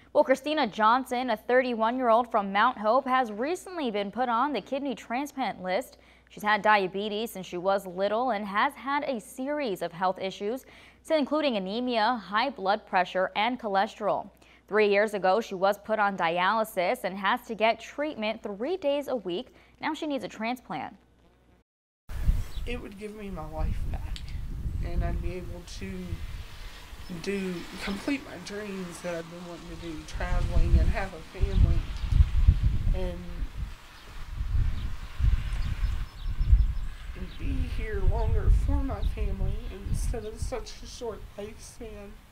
Well, Christina Johnson, a 31-year-old from Mount Hope, has recently been put on the kidney transplant list. She's had diabetes since she was little and has had a series of health issues, including anemia, high blood pressure, and cholesterol. 3 years ago, she was put on dialysis and has to get treatment 3 days a week. Now she needs a transplant. It would give me my life back, and I'd be able to complete my dreams that I've been wanting to do, traveling and have a family, and be here longer for my family instead of such a short lifespan.